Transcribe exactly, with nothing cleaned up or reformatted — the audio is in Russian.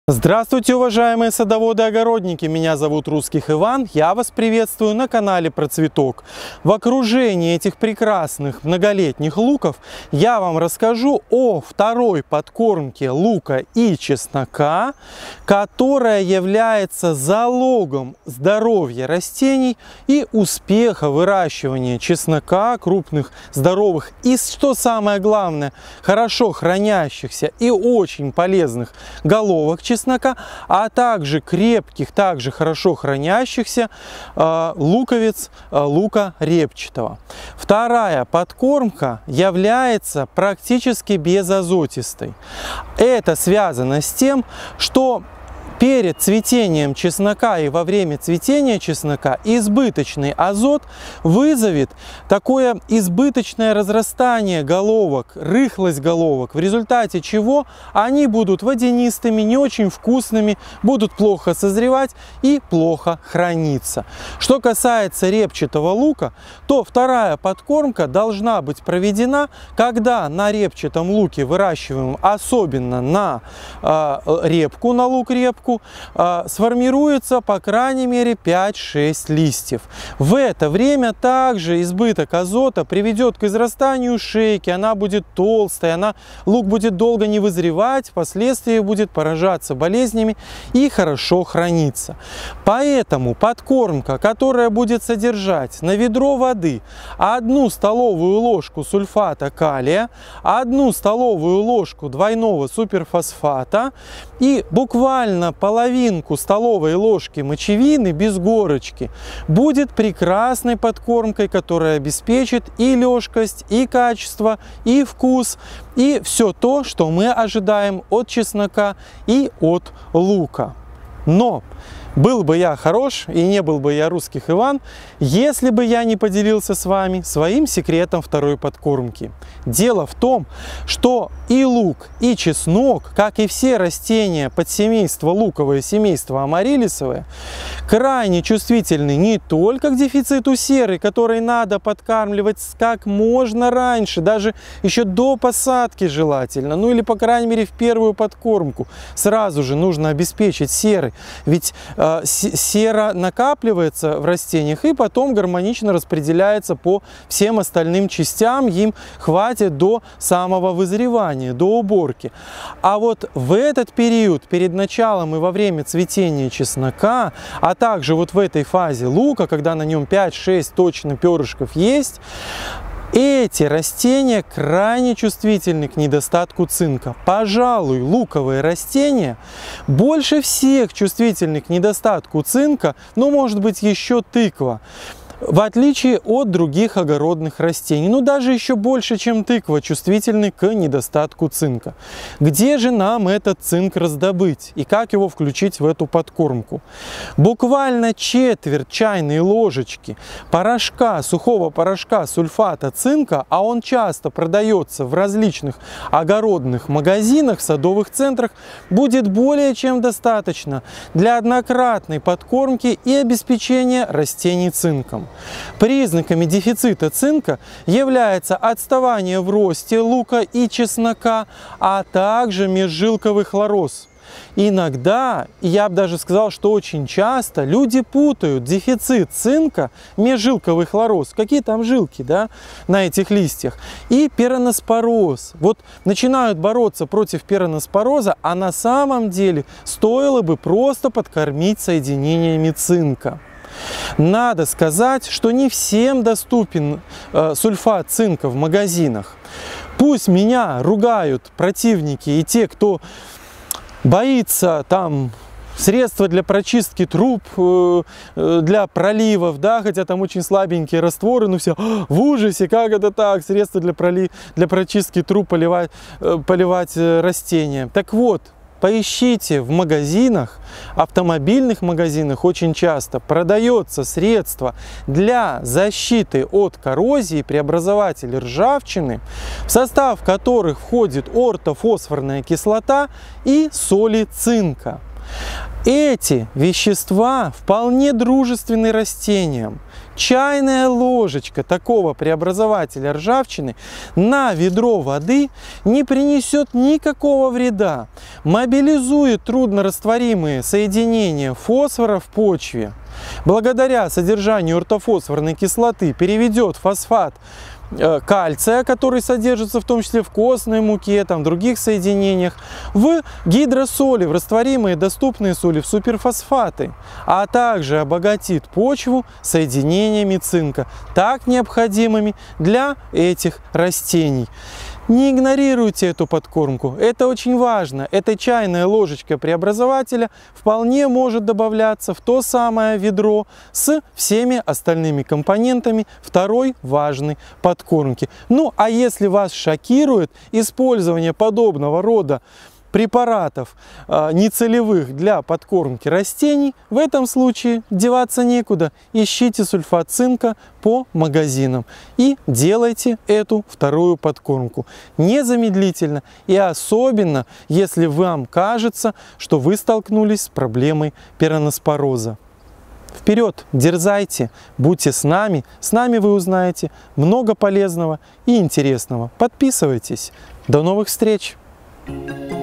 Здравствуйте, уважаемые садоводы и огородники! Меня зовут Русских Иван, я вас приветствую на канале Про Цветок. В окружении этих прекрасных многолетних луков я вам расскажу о второй подкормке лука и чеснока, которая является залогом здоровья растений и успеха выращивания чеснока, крупных, здоровых и, что самое главное, хорошо хранящихся и очень полезных головок чеснока, а также крепких, также хорошо хранящихся э, луковиц э, лука репчатого. Вторая подкормка является практически безазотистой. Это связано с тем, что перед цветением чеснока и во время цветения чеснока избыточный азот вызовет такое избыточное разрастание головок, рыхлость головок, в результате чего они будут водянистыми, не очень вкусными, будут плохо созревать и плохо храниться. Что касается репчатого лука, то вторая подкормка должна быть проведена, когда на репчатом луке выращиваем, особенно на э, репку, на лук-репку, сформируется по крайней мере пять-шесть листьев. В это время также избыток азота приведет к израстанию шейки, она будет толстая, она, лук будет долго не вызревать, впоследствии будет поражаться болезнями и хорошо храниться. Поэтому подкормка, которая будет содержать на ведро воды одну столовую ложку сульфата калия, одну столовую ложку двойного суперфосфата и буквально половину столовой ложки мочевины без горочки, будет прекрасной подкормкой, которая обеспечит и лёжкость, и качество, и вкус, и все то, что мы ожидаем от чеснока и от лука. Но был бы я хорош и не был бы я Русских Иван, если бы я не поделился с вами своим секретом второй подкормки. Дело в том, что и лук, и чеснок, как и все растения подсемейства луковое, семейство амарилисовое, крайне чувствительны не только к дефициту серы, который надо подкармливать как можно раньше, даже еще до посадки желательно, ну или по крайней мере в первую подкормку сразу же нужно обеспечить серой, ведь э, сера накапливается в растениях и потом гармонично распределяется по всем остальным частям, им хватит до самого вызревания, до уборки. А вот в этот период, перед началом и во время цветения чеснока, а также вот в этой фазе лука, когда на нем пять-шесть точно перышков есть, эти растения крайне чувствительны к недостатку цинка. Пожалуй, луковые растения больше всех чувствительны к недостатку цинка, но может быть еще тыква. В отличие от других огородных растений, ну даже еще больше, чем тыква, чувствительны к недостатку цинка. Где же нам этот цинк раздобыть и как его включить в эту подкормку? Буквально четверть чайной ложечки порошка, сухого порошка сульфата цинка, а он часто продается в различных огородных магазинах, садовых центрах, будет более чем достаточно для однократной подкормки и обеспечения растений цинком. Признаками дефицита цинка является отставание в росте лука и чеснока, а также межжилковый хлороз. Иногда, я бы даже сказал, что очень часто, люди путают дефицит цинка, межжилковый хлороз, какие там жилки, да, на этих листьях, и пероноспороз. Вот начинают бороться против пероноспороза, а на самом деле стоило бы просто подкормить соединениями цинка. Надо сказать, что не всем доступен э, сульфат цинка в магазинах. Пусть меня ругают противники и те, кто боится там средства для прочистки труб, э, для проливов, да, хотя там очень слабенькие растворы, но все в ужасе, как это так, средства для, проли... для прочистки труб поливать, э, поливать э, растения. Так вот, поищите в магазинах, автомобильных магазинах очень часто продается средство для защиты от коррозии, преобразователь ржавчины, в состав которых входит ортофосфорная кислота и соли цинка. Эти вещества вполне дружественны растениям. Чайная ложечка такого преобразователя ржавчины на ведро воды не принесет никакого вреда, мобилизует труднорастворимые соединения фосфора в почве. Благодаря содержанию ортофосфорной кислоты переведет фосфат кальция, который содержится в том числе в костной муке, там, других соединениях, в гидросоли, в растворимые доступные соли, в суперфосфаты, а также обогатит почву соединениями цинка, так необходимыми для этих растений. Не игнорируйте эту подкормку, это очень важно. Эта чайная ложечка преобразователя вполне может добавляться в то самое ведро с всеми остальными компонентами второй важной подкормки. Ну а если вас шокирует использование подобного рода препаратов э, нецелевых для подкормки растений, в этом случае деваться некуда. Ищите сульфат цинка по магазинам и делайте эту вторую подкормку незамедлительно, и особенно если вам кажется, что вы столкнулись с проблемой пироноспороза. Вперед, дерзайте, будьте с нами, с нами вы узнаете много полезного и интересного. Подписывайтесь. До новых встреч! Thank you.